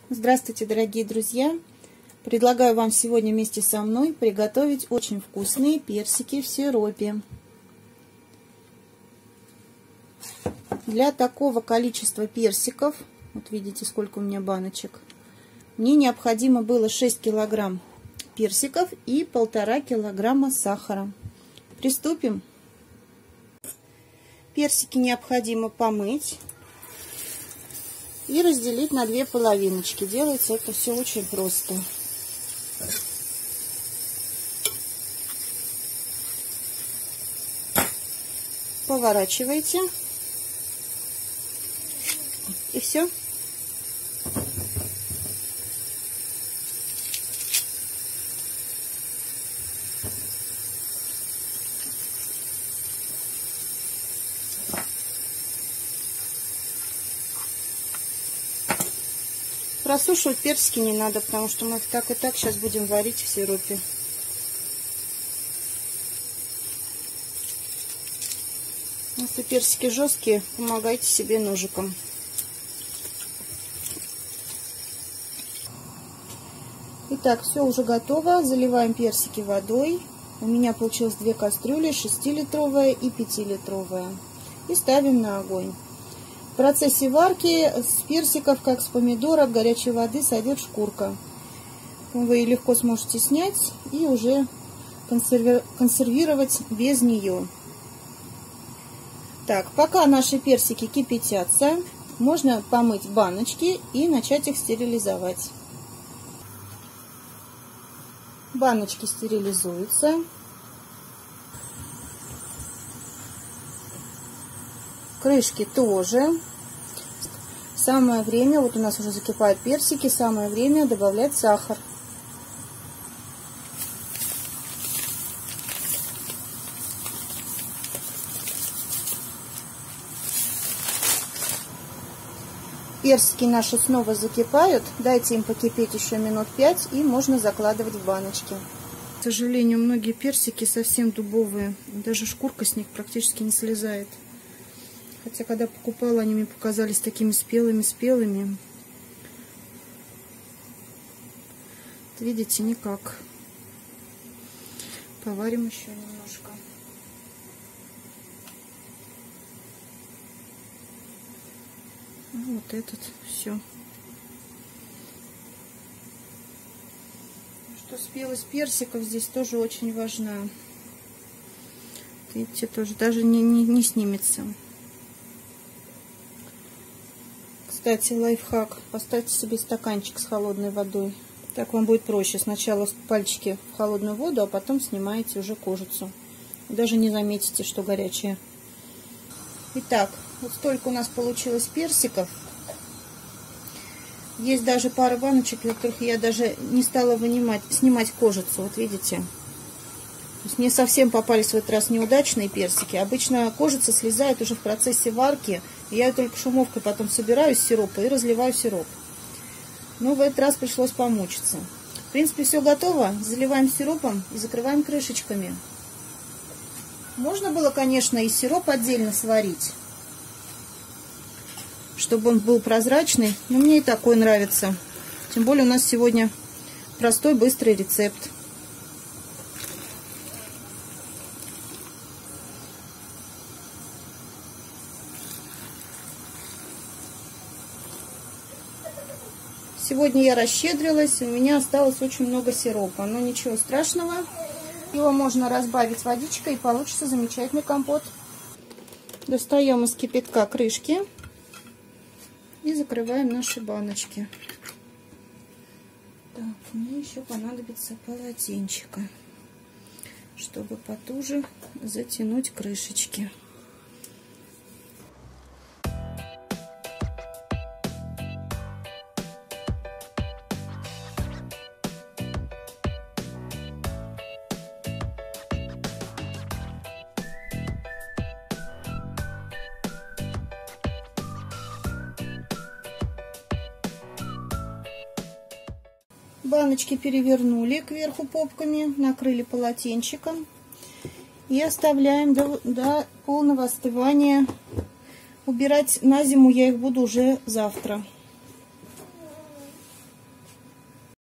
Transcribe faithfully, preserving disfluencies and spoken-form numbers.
Здравствуйте, дорогие друзья! Предлагаю вам сегодня вместе со мной приготовить очень вкусные персики в сиропе. Для такого количества персиков, вот видите, сколько у меня баночек, мне необходимо было шесть килограмм персиков и полтора килограмма сахара. Приступим. Персики необходимо помыть и разделить на две половиночки. Делается это все очень просто. Поворачивайте. И все. Просушивать персики не надо, потому что мы их так и так сейчас будем варить в сиропе. Если персики жесткие, помогайте себе ножиком. Итак, все уже готово. Заливаем персики водой. У меня получилось две кастрюли, шестилитровая и пятилитровая. И ставим на огонь. В процессе варки с персиков, как с помидоров, горячей воды сойдет шкурка. Вы легко сможете снять и уже консервировать без нее. Так, пока наши персики кипятятся, можно помыть баночки и начать их стерилизовать. Баночки стерилизуются. Крышки тоже. Самое время, вот у нас уже закипают персики, самое время добавлять сахар. Персики наши снова закипают. Дайте им покипеть еще минут пять, и можно закладывать в баночки. К сожалению, многие персики совсем дубовые. Даже шкурка с них практически не слезает. Хотя, когда покупала, они мне показались такими спелыми-спелыми. Видите, никак. Поварим еще немножко. Вот этот все. Что спелость персиков здесь тоже очень важна. Видите, тоже даже не, не, не снимется. Кстати, лайфхак. Поставьте себе стаканчик с холодной водой. Так вам будет проще. Сначала пальчики в холодную воду, а потом снимаете уже кожицу. Даже не заметите, что горячая. Итак, вот столько у нас получилось персиков. Есть даже пара баночек, в которых я даже не стала вынимать, снимать кожицу. Вот видите. То есть мне совсем попались в этот раз неудачные персики. Обычно кожица слезает уже в процессе варки. Я ее только шумовкой потом собираю из сиропа и разливаю сироп. Но в этот раз пришлось помучиться. В принципе, все готово. Заливаем сиропом и закрываем крышечками. Можно было, конечно, и сироп отдельно сварить, чтобы он был прозрачный. Но мне и такой нравится. Тем более у нас сегодня простой, быстрый рецепт. Сегодня я расщедрилась, у меня осталось очень много сиропа, но ничего страшного. Его можно разбавить водичкой, и получится замечательный компот. Достаем из кипятка крышки и закрываем наши баночки. Так, мне еще понадобится полотенчико, чтобы потуже затянуть крышечки. Баночки перевернули кверху попками, накрыли полотенчиком и оставляем до, до полного остывания. Убирать на зиму я их буду уже завтра.